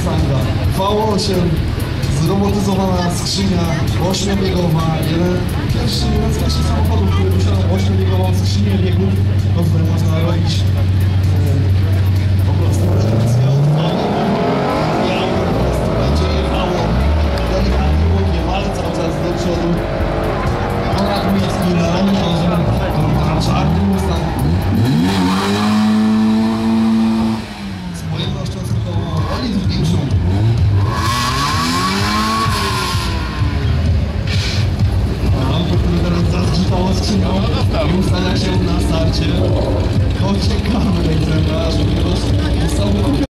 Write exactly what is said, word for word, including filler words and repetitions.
Mustanga. V osiem, zrobotyzowana skrzynia ośmiobiegowa. Jeden, pierwszy, jeden z pierwszych samochodów, który posiadał ośmiobiegową skrzynię biegów, do której można robić po prostu rejestrację odpalenia. I auto po prostu będzie jechało delikatnie bokiem, ale cały czas do przodu. Konrad Miecki na